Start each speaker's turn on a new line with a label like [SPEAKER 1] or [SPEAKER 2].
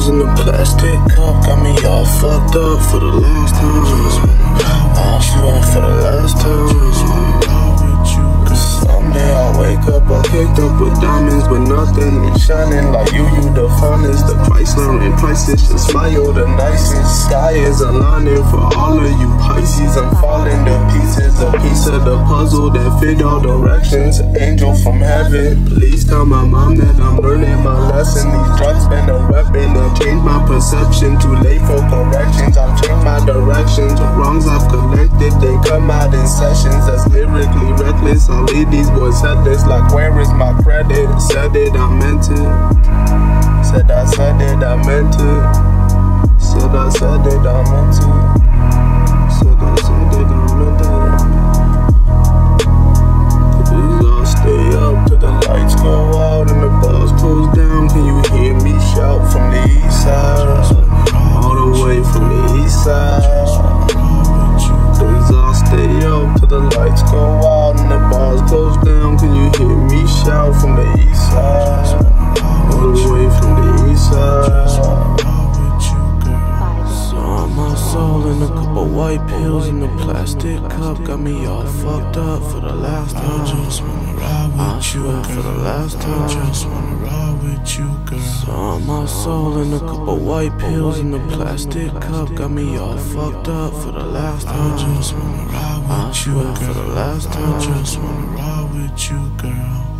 [SPEAKER 1] pills in the plastic cup got me all fucked up for the last time. I swear for the last time. Someday I'll wake up all caked up with diamonds, but nothing is shining like you the finest. The Chrysler and prices just smile the nicest. Sky is aligning for all of you Pisces. I'm falling to pieces, a piece of the puzzle that fit all directions. Angel from heaven, please tell my mom that I'm learning my lesson. These drugs been a weapon that changed my perception. Too late for corrections, I've changed my directions. The wrongs I've collected, they come out in sessions. That's lyrically reckless. I'll leave these boys headless like where is my credit? Said it, I meant it. Said I said it, I meant it. Said I said it, I meant it. Said I said it, I meant it. Please all stay up till the lights go out and the bars close down. Can you hear me shout from the east side? All the way from the east side. Please all stay up till the lights go out and the bars close down. Can you hear me shout from the east side? All the way from the east side. Saw my soul in a cup of white pills in the plastic cup got me all fucked up for the last time. I swear for the last time. Saw my soul in a cup of white pills in the plastic cup got me all fucked up for the last time. I swear for the last time.
[SPEAKER 2] I just wanna ride with you, girl.